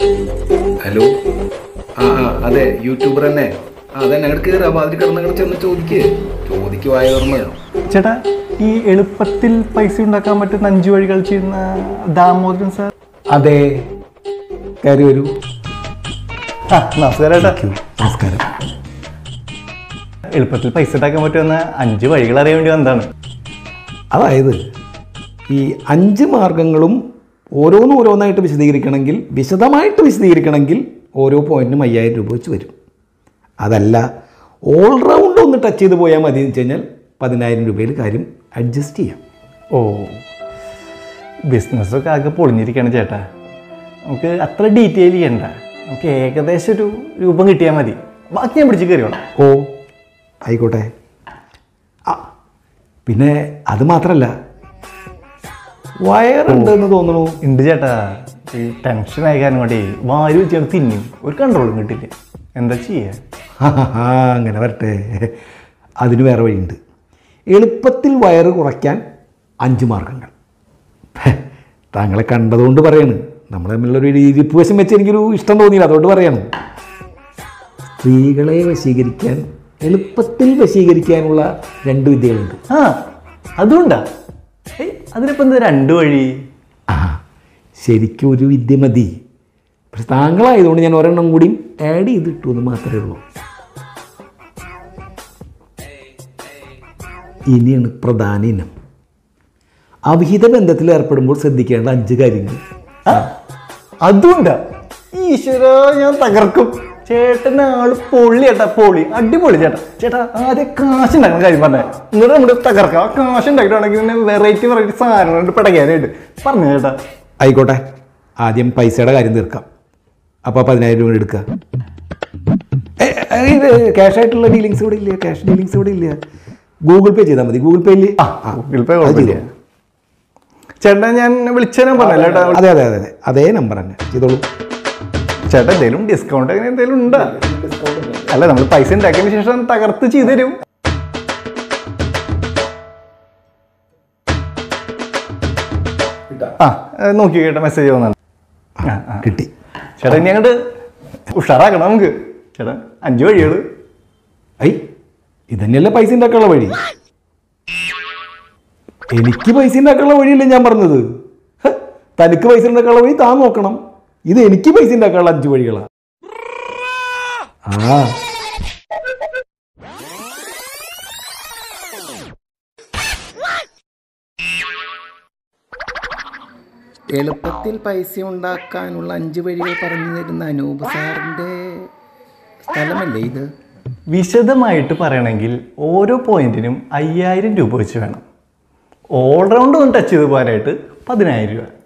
Hello, അതെ, YouTuber തന്നെ. അതെ, ഞങ്ങൾക്ക് റവാതിൽ കിടന്നങ്ങൾ ചെന്ന് ചോദിക്ക് വായ തുറന്ന്. ചേട്ടാ, ഈ എളുപ്പത്തിൽ പൈസ ഉണ്ടാക്കാൻ പറ്റുന്ന 5 വഴികൾ ചെയ്യുന്ന ദാമോദരൻ സാർ? അതെ, കയറി വരൂ. നമസ്കാരം ചേട്ടാ. നമസ്കാരം. എളുപ്പത്തിൽ പൈസ ഉണ്ടാക്കാൻ പറ്റുന്ന 5 വഴികൾ അറിയാൻ വേണ്ടി വന്നതാണ്. അതായത് ഈ 5 മാർഗങ്ങളും ഓരോന്നായിട്ട് വിശദമായിട്ട് വിശദീകരിക്കണമെങ്കിൽ ഓരോ പോയിന്റിനും 5000 രൂപ വെച്ച് വരും. അതല്ല, ഓൾറൗണ്ട് ഒന്ന് ടച്ച് ചെയ്ത് പോയാൽ മതി എന്ന് വെച്ച് കഴിഞ്ഞാൽ 10000 രൂപയിൽ കാര്യം അഡ്ജസ്റ്റ് ചെയ്യാം. ഓ, ബിസിനസ്സൊക്കെ ആകെ പൊളിഞ്ഞിരിക്കുകയാണ് ചേട്ടാ. നമുക്ക് അത്ര ഡീറ്റെയിൽ ചെയ്യണ്ട. നമുക്ക് ഏകദേശം ഒരു രൂപം കിട്ടിയാൽ മതി. ബാക്കി ഞാൻ പിടിച്ച് കയറിയോളാം. ഓ, ആയിക്കോട്ടെ. പിന്നെ അത് മാത്രമല്ല, വയറുണ്ടെന്ന് തോന്നുന്നു. ഉണ്ട് ചേട്ടാ. ഈ ടെൻഷൻ ആയ കാരണം കൊണ്ടേ വാരി വെച്ചാൽ തിന്നും, ഒരു കൺട്രോളും കിട്ടില്ല. എന്താ ചെയ്യുക? അങ്ങനെ വരട്ടെ. അതിന് വേറെ വഴിയുണ്ട്. എളുപ്പത്തിൽ വയറ് കുറയ്ക്കാൻ 5 മാർഗങ്ങൾ. താങ്കളെ കണ്ടതുകൊണ്ട് പറയാണ്. നമ്മൾ തമ്മിലുള്ളൊരു ഇരിപ്പ് വശം വെച്ച് എനിക്കൊരു ഇഷ്ടം തോന്നിയില്ല, അതുകൊണ്ട് പറയാണ്. സ്ത്രീകളെ എളുപ്പത്തിൽ വശീകരിക്കാനുള്ള 2 വിദ്യകളുണ്ട്. അതുകൊണ്ടാ? അതിനിപ്പോൾ എന്താ 2 വഴി? ശരിക്കും ഒരു വിദ്യ മതി. പക്ഷെ താങ്കളായതുകൊണ്ട് ഞാൻ ഒരെണ്ണം കൂടി ആഡ് ചെയ്തിട്ടു എന്ന് മാത്രമേ ഉള്ളൂ. ഇനിയാണ് പ്രധാന ഇനം. അവിഹിത ബന്ധത്തിൽ ഏർപ്പെടുമ്പോൾ ശ്രദ്ധിക്കേണ്ട 5 കാര്യങ്ങൾ. അതുകൊണ്ടാ? ഈശ്വര, ഞാൻ തകർക്കും. ചേട്ടൻ ആള് പൊള്ളി ചേട്ടാ, പൊളി, അടിപൊളി ചേട്ടാ. ചേട്ടാ, ആദ്യം കാശ് ഉണ്ടാക്കുന്ന കാര്യം പറഞ്ഞേ. ഇങ്ങനെ നമ്മുടെ തകർക്കാം. ആ കാശ് ഉണ്ടാക്കിയിട്ടുണ്ടെങ്കിൽ പിന്നെ വെറൈറ്റി സാധനങ്ങളുണ്ട് പടക്കാനായിട്ട്. പറഞ്ഞു ചേട്ടാ. ആയിക്കോട്ടെ, ആദ്യം പൈസയുടെ കാര്യം തീർക്കാം. അപ്പോൾ 10000 രൂപ എടുക്കുക. ഇത് ക്യാഷായിട്ടുള്ള ഡീലിങ്സ് ഇവിടെ ഇല്ല. ക്യാഷ് ഡീലിങ്സ് ഇവിടെ ഇല്ല. ഗൂഗിൾ പേ ചെയ്താൽ മതി. ഗൂഗിൾ പേയിൽ ഗൂഗിൾ പേ കുഴപ്പമില്ല. ചേട്ടാ, ഞാൻ വിളിച്ചാൽ പറഞ്ഞല്ലോ ചേട്ടാ. അതെ, അതേ നമ്പർ തന്നെ ചെയ്തോളൂ. ചേട്ടാ, എന്തെങ്കിലും ഡിസ്കൗണ്ട് അങ്ങനെ എന്തെങ്കിലും ഉണ്ടോ? അല്ല, നമ്മൾ പൈസ ഉണ്ടാക്കിയതിന് ശേഷം തകർത്ത് ചെയ്തു തരും. നോക്കി കേട്ടോ, മെസ്സേജ് വന്നു. കിട്ടി. ചേട്ടാ, ഇനി അങ്ങോട്ട് ഉഷാറാക്കണം നമുക്ക്. ചേട്ടാ, 5 വഴികൾ. ഇതന്നെയല്ലേ പൈസ ഉണ്ടാക്കാനുള്ള വഴി. എനിക്ക് പൈസ ഉണ്ടാക്കാനുള്ള വഴിയല്ലേ ഞാൻ പറഞ്ഞത്. തനിക്ക് പൈസ ഉണ്ടാക്കാനുള്ള വഴി താൻ നോക്കണം. ഇത് എനിക്ക് പൈസ ഉണ്ടാക്കാനുള്ള 5 വഴികളാ. എളുപ്പത്തിൽ പൈസ ഉണ്ടാക്കാനുള്ള 5 വഴികൾ പറഞ്ഞു തരുന്ന അനൂപ് സാറിൻ്റെ സ്ഥലമല്ലേ ഇത്? വിശദമായിട്ട് പറയണമെങ്കിൽ ഓരോ പോയിന്റിനും 5000 രൂപ വെച്ച് വേണം. ഓൾറൗണ്ട് ഒന്ന് ടച്ച് ചെയ്ത് പോകാനായിട്ട് 10000 രൂപ.